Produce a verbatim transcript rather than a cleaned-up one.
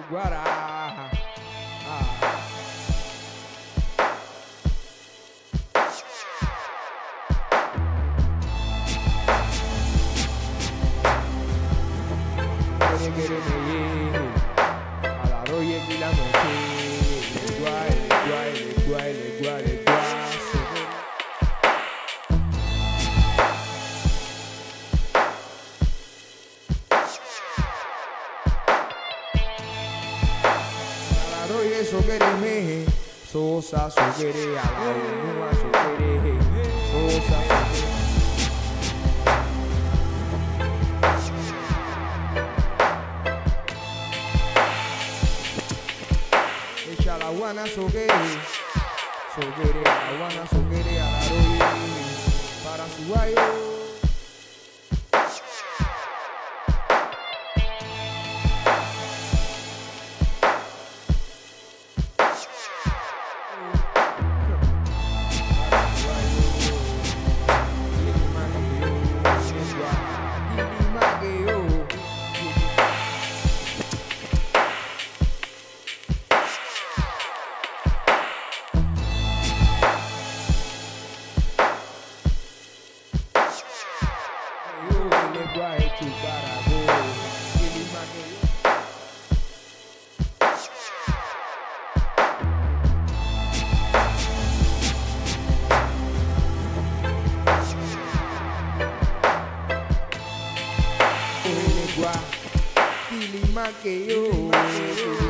Guará. Ah. Quere quere me, alaroye kila moke, legua, legua, legua, legua, legua. Alaroye so quere me, sosa so quere, alaroye so quere, sosa so quere. La guana soquere, soquere, la guana soquere, a la roye, para su guayo. Que yo